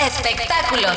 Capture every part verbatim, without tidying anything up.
Espectáculos.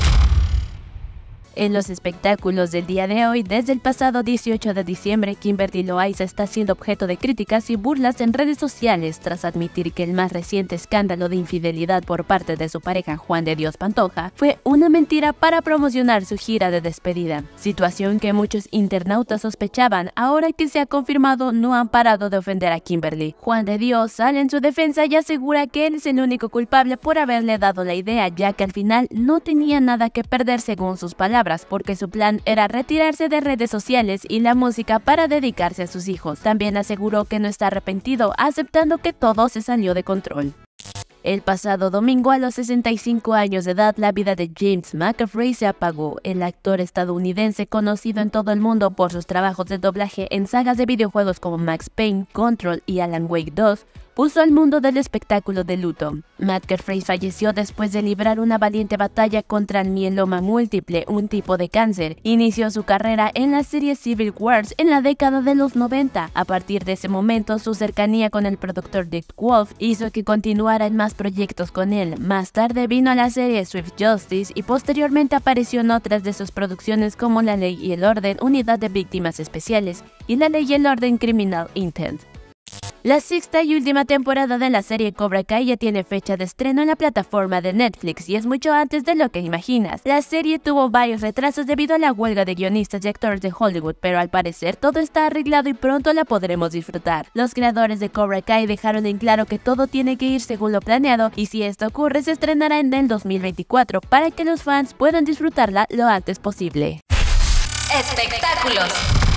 En los espectáculos del día de hoy, desde el pasado dieciocho de diciembre, Kimberly Loaiza está siendo objeto de críticas y burlas en redes sociales tras admitir que el más reciente escándalo de infidelidad por parte de su pareja Juan de Dios Pantoja fue una mentira para promocionar su gira de despedida. Situación que muchos internautas sospechaban. Ahora que se ha confirmado, no han parado de ofender a Kimberly. Juan de Dios sale en su defensa y asegura que él es el único culpable por haberle dado la idea, ya que al final no tenía nada que perder según sus palabras, porque su plan era retirarse de redes sociales y la música para dedicarse a sus hijos. También aseguró que no está arrepentido, aceptando que todo se salió de control. El pasado domingo, a los sesenta y cinco años de edad, la vida de James McAvoy se apagó. El actor estadounidense, conocido en todo el mundo por sus trabajos de doblaje en sagas de videojuegos como Max Payne, Control y Alan Wake dos, puso al mundo del espectáculo de luto. McAvoy falleció después de librar una valiente batalla contra el mieloma múltiple, un tipo de cáncer. Inició su carrera en la serie Civil Wars en la década de los noventa. A partir de ese momento, su cercanía con el productor Dick Wolf hizo que continuara en más proyectos con él. Más tarde vino a la serie Swift Justice y posteriormente apareció en otras de sus producciones como La Ley y el Orden, Unidad de Víctimas Especiales y La Ley y el Orden Criminal Intent. La sexta y última temporada de la serie Cobra Kai ya tiene fecha de estreno en la plataforma de Netflix y es mucho antes de lo que imaginas. La serie tuvo varios retrasos debido a la huelga de guionistas y actores de Hollywood, pero al parecer todo está arreglado y pronto la podremos disfrutar. Los creadores de Cobra Kai dejaron en claro que todo tiene que ir según lo planeado y si esto ocurre se estrenará en el dos mil veinticuatro para que los fans puedan disfrutarla lo antes posible. Espectáculos.